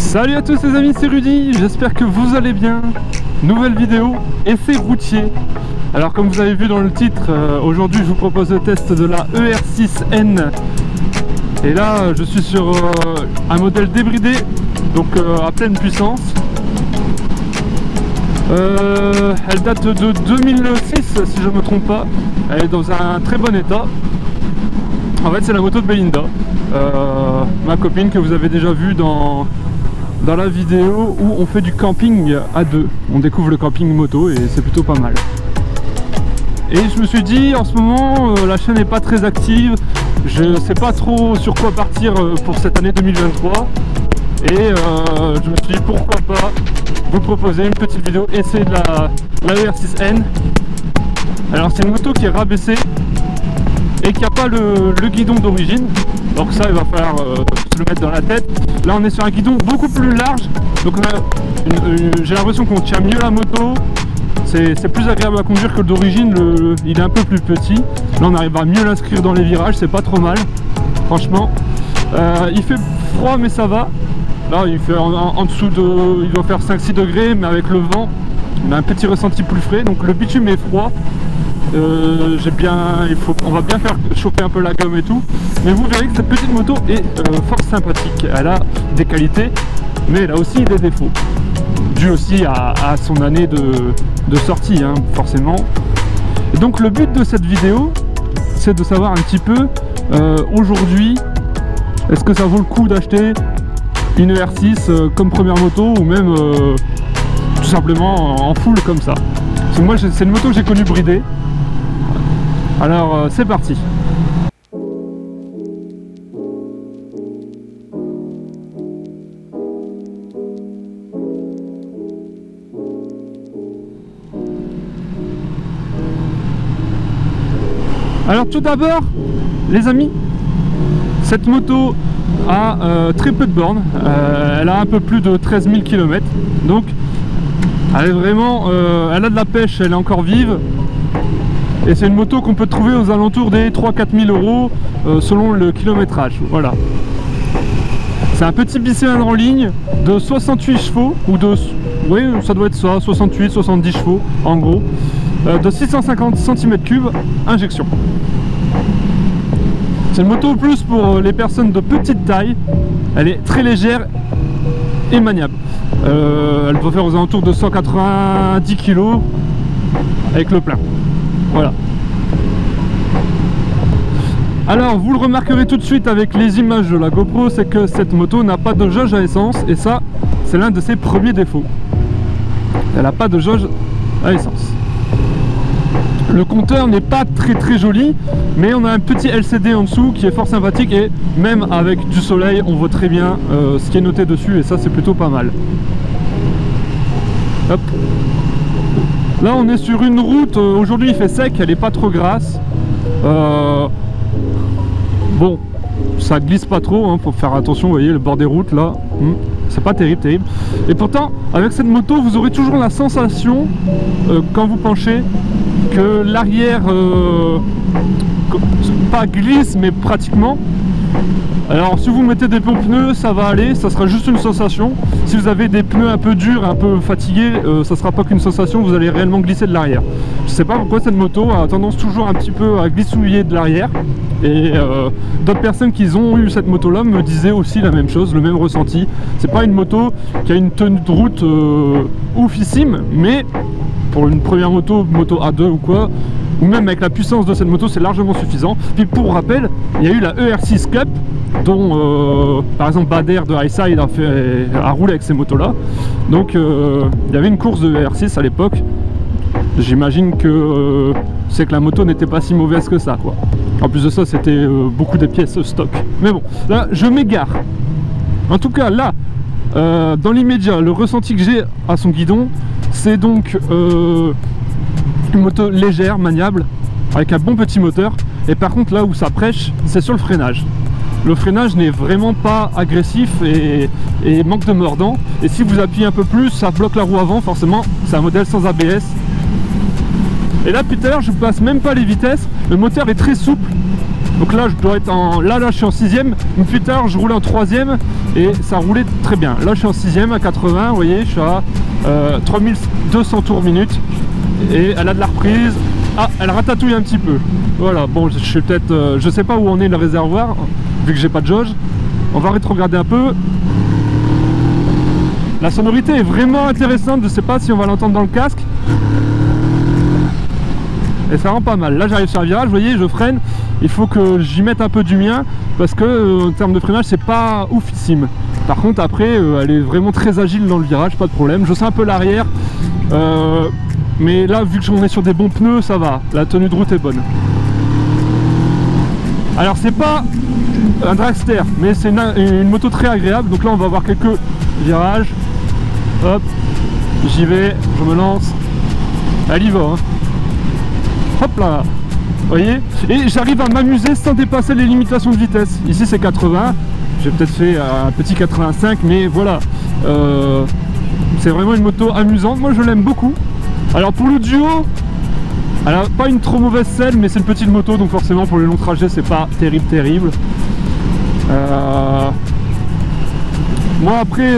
Salut à tous les amis, c'est Rudy, j'espère que vous allez bien. Nouvelle vidéo, essai routier. Alors comme vous avez vu dans le titre, aujourd'hui je vous propose le test de la ER6N. Et là je suis sur un modèle débridé, donc à pleine puissance. Elle date de 2006 si je ne me trompe pas. Elle est dans un très bon état. En fait c'est la moto de Belinda, ma copine que vous avez déjà vue dans la vidéo où on fait du camping à deux. On découvre le camping moto et c'est plutôt pas mal. Et je me suis dit en ce moment la chaîne n'est pas très active, je sais pas trop sur quoi partir pour cette année 2023 et je me suis dit pourquoi pas vous proposer une petite vidéo essai de la ER6N. Alors c'est une moto qui est rabaissée et qui n'a pas le guidon d'origine, donc ça il va falloir se le mettre dans la tête. Là on est sur un guidon beaucoup plus large, donc j'ai l'impression qu'on tient mieux la moto, c'est plus agréable à conduire que d'origine. Il est un peu plus petit, là on arrive à mieux l'inscrire dans les virages, c'est pas trop mal franchement. Il fait froid mais ça va, là il fait en dessous de, il doit faire 5-6 degrés, mais avec le vent on a un petit ressenti plus frais, donc le bitume est froid. On va bien faire chauffer un peu la gomme et tout, mais vous verrez que cette petite moto est fort sympathique. Elle a des qualités, mais elle a aussi des défauts, dû aussi à son année de sortie, hein, forcément. Et donc le but de cette vidéo, c'est de savoir un petit peu aujourd'hui, est-ce que ça vaut le coup d'acheter une ER6 comme première moto, ou même tout simplement en full comme ça. Parce que moi c'est une moto que j'ai connue bridée. Alors c'est parti. Alors tout d'abord les amis, cette moto a très peu de bornes, elle a un peu plus de 13 000 km, donc elle est vraiment, elle a de la pêche, elle est encore vive. Et c'est une moto qu'on peut trouver aux alentours des 3-4 000 euros selon le kilométrage. Voilà. C'est un petit bicylindre en ligne de 68 chevaux, ou de... oui, ça doit être ça, 68-70 chevaux en gros, de 650 cm3 injection. C'est une moto plus pour les personnes de petite taille. Elle est très légère et maniable. Elle doit faire aux alentours de 190 kg avec le plein. Voilà. Alors vous le remarquerez tout de suite avec les images de la GoPro, c'est que cette moto n'a pas de jauge à essence, et ça c'est l'un de ses premiers défauts. Elle n'a pas de jauge à essence. Le compteur n'est pas très joli, mais on a un petit LCD en dessous qui est fort sympathique, et même avec du soleil on voit très bien ce qui est noté dessus, et ça c'est plutôt pas mal. Hop. Là on est sur une route, aujourd'hui il fait sec, elle est pas trop grasse. Bon, ça glisse pas trop, hein, faut faire attention, vous voyez le bord des routes là, c'est pas terrible. Et pourtant avec cette moto vous aurez toujours la sensation quand vous penchez que l'arrière pas glisse mais pratiquement. Alors si vous mettez des bons pneus ça va aller, ça sera juste une sensation. Si vous avez des pneus un peu durs, un peu fatigués, ça sera pas qu'une sensation, vous allez réellement glisser de l'arrière. Je sais pas pourquoi cette moto a tendance toujours un petit peu à glissouiller de l'arrière. Et d'autres personnes qui ont eu cette moto là me disaient aussi la même chose, le même ressenti. C'est pas une moto qui a une tenue de route oufissime, mais pour une première moto A2 ou quoi, ou même avec la puissance de cette moto, c'est largement suffisant. Puis pour rappel, il y a eu la ER6 Cup dont par exemple Bader de Highside a roulé avec ces motos là. Donc il y avait une course de ER6 à l'époque. J'imagine que c'est que la moto n'était pas si mauvaise que ça quoi. En plus de ça c'était beaucoup des pièces stock. Mais bon, là je m'égare. En tout cas là, dans l'immédiat, le ressenti que j'ai à son guidon, c'est donc une moto légère, maniable, avec un bon petit moteur. Et par contre là où ça prêche, c'est sur le freinage. Le freinage n'est vraiment pas agressif et manque de mordant. Et si vous appuyez un peu plus, ça bloque la roue avant, forcément. C'est un modèle sans ABS. Et là, tout à l'heure, je passe même pas les vitesses. Le moteur est très souple. Donc là je dois être en... Là je suis en 6ème, mais plus tard je roulais en 3ème et ça roulait très bien. Là je suis en 6ème à 80, vous voyez, je suis à 3200 tours minute et elle a de la reprise. Ah, elle ratatouille un petit peu. Voilà, bon, je suis peut-être... je sais pas où on est le réservoir, vu que j'ai pas de jauge. On va rétrograder un peu. La sonorité est vraiment intéressante, je sais pas si on va l'entendre dans le casque. Et ça rend pas mal. Là j'arrive sur un virage, vous voyez, je freine. Il faut que j'y mette un peu du mien, parce que en termes de freinage, c'est pas oufissime. Par contre, après, elle est vraiment très agile dans le virage, pas de problème. Je sens un peu l'arrière. Mais là, vu que j'en ai sur des bons pneus, ça va. La tenue de route est bonne. Alors, c'est pas un dragster, mais c'est une moto très agréable. Donc là, on va avoir quelques virages. Hop, j'y vais, je me lance. Elle y va, hein. Hop là, vous voyez. Et j'arrive à m'amuser sans dépasser les limitations de vitesse. Ici, c'est 80. J'ai peut-être fait un petit 85, mais voilà. C'est vraiment une moto amusante. Moi, je l'aime beaucoup. Alors pour le duo, elle n'a pas une trop mauvaise selle, mais c'est une petite moto, donc forcément pour les longs trajets c'est pas terrible. Moi après,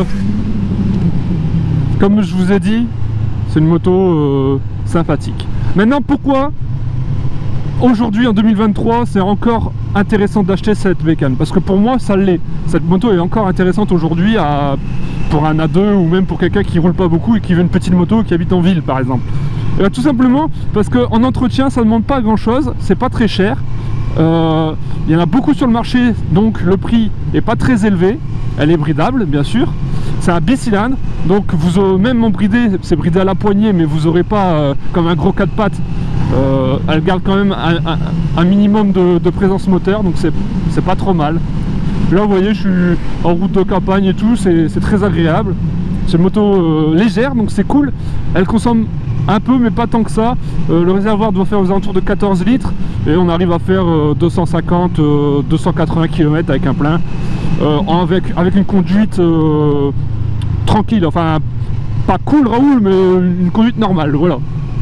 comme je vous ai dit, c'est une moto sympathique. Maintenant, pourquoi aujourd'hui en 2023 c'est encore intéressant d'acheter cette bécane? Parce que pour moi ça l'est. Cette moto est encore intéressante aujourd'hui pour un A2 ou même pour quelqu'un qui roule pas beaucoup et qui veut une petite moto et qui habite en ville par exemple. Et bien, tout simplement parce qu'en entretien ça ne demande pas grand chose, c'est pas très cher. Il y en a beaucoup sur le marché, donc le prix est pas très élevé. Elle est bridable bien sûr. C'est un bicylindre, donc vous même en bridé, c'est bridé à la poignée, mais vous n'aurez pas comme un gros 4 pattes. Elle garde quand même un minimum de présence moteur, donc c'est pas trop mal. Là vous voyez, je suis en route de campagne et tout, c'est très agréable. C'est une moto légère, donc c'est cool. Elle consomme un peu, mais pas tant que ça. Le réservoir doit faire aux alentours de 14 litres et on arrive à faire 250-280 km avec un plein, avec une conduite tranquille, enfin pas cool Raoul, mais une conduite normale, voilà.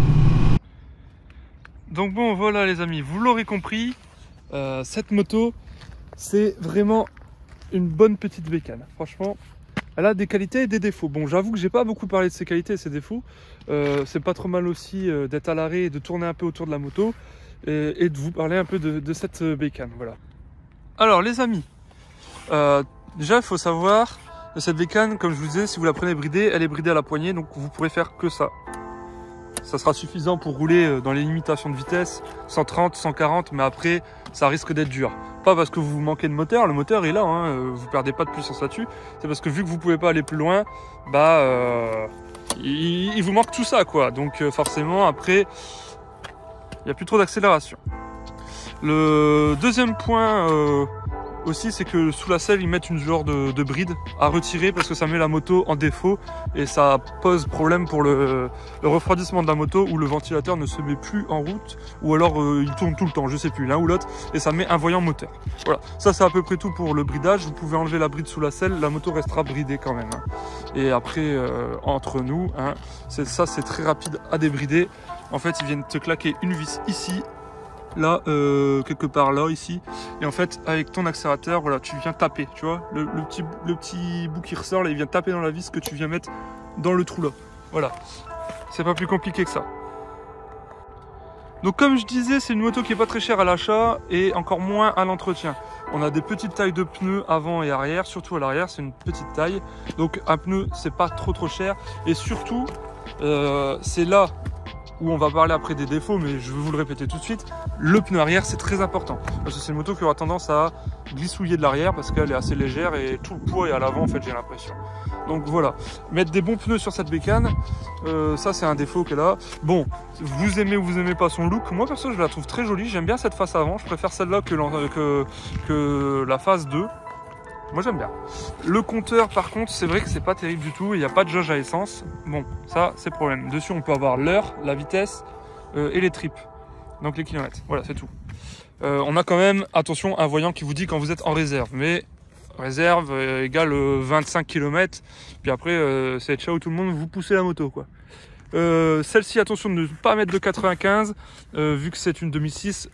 Donc bon, voilà les amis, vous l'aurez compris, cette moto c'est vraiment une bonne petite bécane. Franchement, elle a des qualités et des défauts. Bon, j'avoue que j'ai pas beaucoup parlé de ses qualités et ses défauts. C'est pas trop mal aussi d'être à l'arrêt et de tourner un peu autour de la moto et de vous parler un peu de cette bécane, voilà. Alors les amis, déjà il faut savoir que cette bécane, comme je vous disais, si vous la prenez bridée, elle est bridée à la poignée, donc vous pourrez faire que ça. Ça sera suffisant pour rouler dans les limitations de vitesse, 130, 140, mais après, ça risque d'être dur. Pas parce que vous manquez de moteur, le moteur est là, hein, vous perdez pas de puissance là-dessus. C'est parce que vu que vous pouvez pas aller plus loin, bah, il vous manque tout ça, quoi. Donc forcément, après, il n'y a plus trop d'accélération. Le deuxième point aussi, c'est que sous la selle, ils mettent une genre de bride à retirer parce que ça met la moto en défaut et ça pose problème pour le refroidissement de la moto où le ventilateur ne se met plus en route ou alors il tourne tout le temps, je sais plus, l'un ou l'autre, et ça met un voyant moteur. Voilà, ça c'est à peu près tout pour le bridage. Vous pouvez enlever la bride sous la selle, la moto restera bridée quand même, hein. Et après, entre nous, hein, ça c'est très rapide à débrider. En fait, ils viennent te claquer une vis ici, là, quelque part là, ici, et en fait avec ton accélérateur, voilà, tu viens taper, tu vois, le petit bout qui ressort là, il vient taper dans la vis que tu viens mettre dans le trou là, voilà, c'est pas plus compliqué que ça. Donc comme je disais, c'est une moto qui est pas très chère à l'achat et encore moins à l'entretien. On a des petites tailles de pneus avant et arrière, surtout à l'arrière c'est une petite taille, donc un pneu c'est pas trop cher, et surtout c'est là où on va parler après des défauts, mais je vais vous le répéter tout de suite, le pneu arrière c'est très important, parce que c'est une moto qui aura tendance à glissouiller de l'arrière, parce qu'elle est assez légère et tout le poids est à l'avant en fait, j'ai l'impression. Donc voilà, mettre des bons pneus sur cette bécane, ça c'est un défaut qu'elle a. Bon, vous aimez ou vous aimez pas son look, moi perso je la trouve très jolie, j'aime bien cette face avant, je préfère celle-là que la face 2. Moi j'aime bien. Le compteur par contre c'est vrai que c'est pas terrible du tout, il n'y a pas de jauge à essence. Bon ça c'est problème. Dessus on peut avoir l'heure, la vitesse et les trips. Donc les kilomètres. Voilà c'est tout. On a quand même, attention, un voyant qui vous dit quand vous êtes en réserve. Mais réserve égale 25 km. Puis après c'est ciao tout le monde, vous poussez la moto quoi. Celle-ci attention de ne pas mettre de 95 vu que c'est une 2006.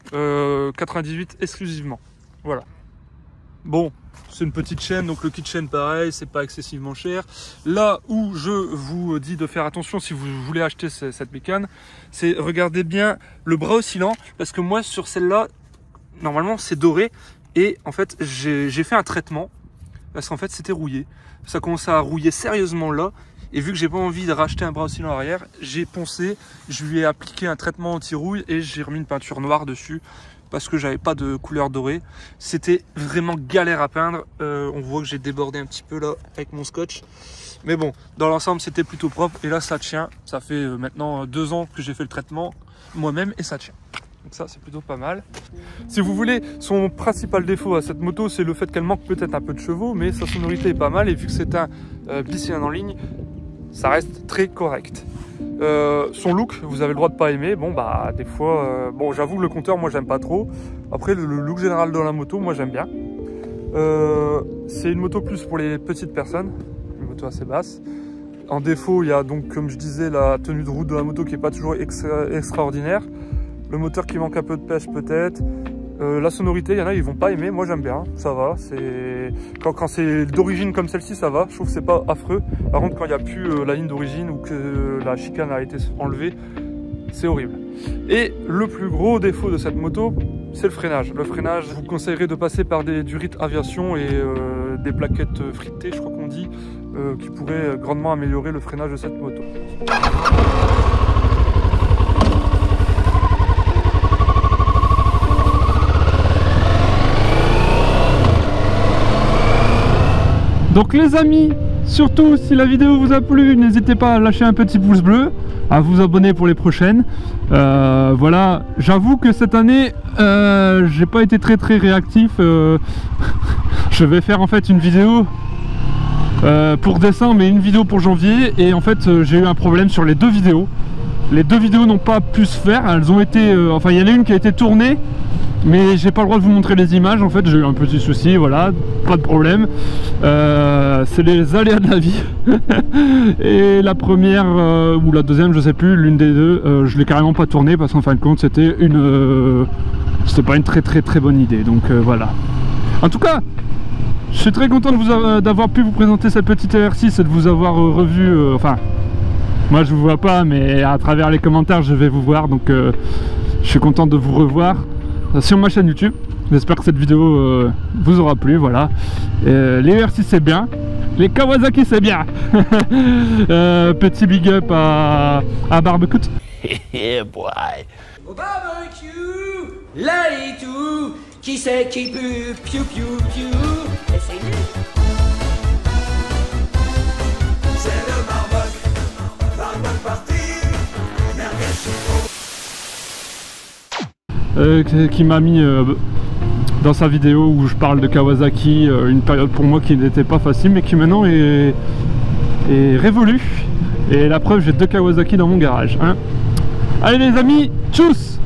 98 exclusivement. Voilà. Bon, c'est une petite chaîne, donc le kit chaîne pareil, c'est pas excessivement cher. Là où je vous dis de faire attention si vous voulez acheter cette bécane, c'est regardez bien le bras oscillant, parce que moi sur celle-là, normalement c'est doré, et en fait j'ai fait un traitement, parce qu'en fait c'était rouillé. Ça commençait à rouiller sérieusement là, et vu que j'ai pas envie de racheter un bras oscillant arrière, j'ai poncé, je lui ai appliqué un traitement anti-rouille et j'ai remis une peinture noire dessus. Parce que j'avais pas de couleur dorée. C'était vraiment galère à peindre. On voit que j'ai débordé un petit peu là avec mon scotch. Mais bon, dans l'ensemble, c'était plutôt propre. Et là, ça tient. Ça fait maintenant 2 ans que j'ai fait le traitement moi-même et ça tient. Donc ça, c'est plutôt pas mal. Si vous voulez, son principal défaut à cette moto, c'est le fait qu'elle manque peut-être un peu de chevaux, mais sa sonorité est pas mal. Et vu que c'est un Bicien en ligne, ça reste très correct. Son look, vous avez le droit de pas aimer. Bon bah des fois, bon j'avoue que le compteur moi j'aime pas trop. Après le look général de la moto, moi j'aime bien. C'est une moto plus pour les petites personnes, une moto assez basse. En défaut, il y a donc comme je disais la tenue de route de la moto qui est pas toujours extraordinaire. Le moteur qui manque un peu de pêche peut-être. La sonorité, il y en a ils vont pas aimer, moi j'aime bien, ça va. Quand c'est d'origine comme celle-ci, ça va, je trouve que c'est pas affreux. Par contre, quand il n'y a plus la ligne d'origine ou que la chicane a été enlevée, c'est horrible. Et le plus gros défaut de cette moto, c'est le freinage. Le freinage, je vous conseillerais de passer par du RIT Aviation et des plaquettes fritées, je crois qu'on dit, qui pourraient grandement améliorer le freinage de cette moto. Donc les amis, surtout si la vidéo vous a plu, n'hésitez pas à lâcher un petit pouce bleu, à vous abonner pour les prochaines. Voilà, j'avoue que cette année, j'ai pas été très réactif. Je vais faire en fait une vidéo pour décembre et une vidéo pour janvier. Et en fait, j'ai eu un problème sur les 2 vidéos. Les 2 vidéos n'ont pas pu se faire, elles ont été... enfin, il y en a une qui a été tournée. Mais j'ai pas le droit de vous montrer les images, en fait j'ai eu un petit souci, voilà, pas de problème. C'est les aléas de la vie. Et la première ou la deuxième, je sais plus, l'une des deux, je l'ai carrément pas tournée parce qu'en fin de compte c'était c'était pas une très bonne idée, donc voilà. En tout cas, je suis très content d'avoir pu vous présenter cette petite R6 et de vous avoir revu, enfin, moi je vous vois pas, mais à travers les commentaires je vais vous voir, donc je suis content de vous revoir sur ma chaîne YouTube. J'espère que cette vidéo vous aura plu, voilà. Les R6 c'est bien, les Kawasaki c'est bien. Petit big up à Barbecue. Yeah boy. Au barbecue, là et tout, qui c'est qui pue, piou piou piou, et c'est lui. C'est le barbecue parti, qui m'a mis dans sa vidéo où je parle de Kawasaki, une période pour moi qui n'était pas facile mais qui maintenant est révolue. Et la preuve, j'ai 2 Kawasaki dans mon garage, hein. Allez les amis, tchuss!